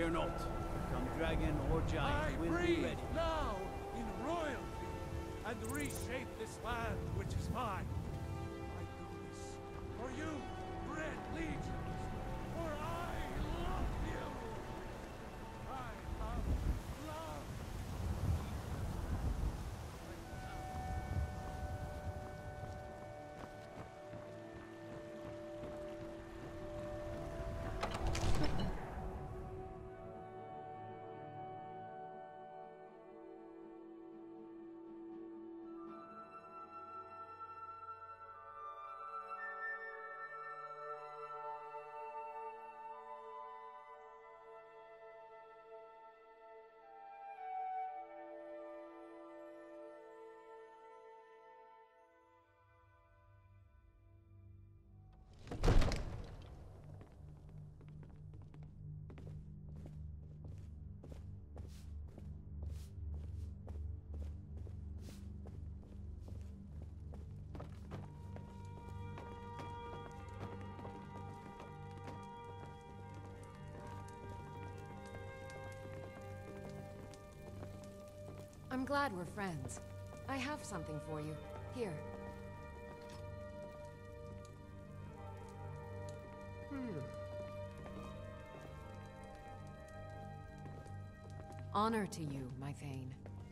Fear not. Come dragon or giant, we'll be ready. Now in royalty and reshape this land which is mine. I do this for you, Red Legions, for I love you. I love love. I'm glad we're friends. I have something for you. Here. Honor to you, my Thane.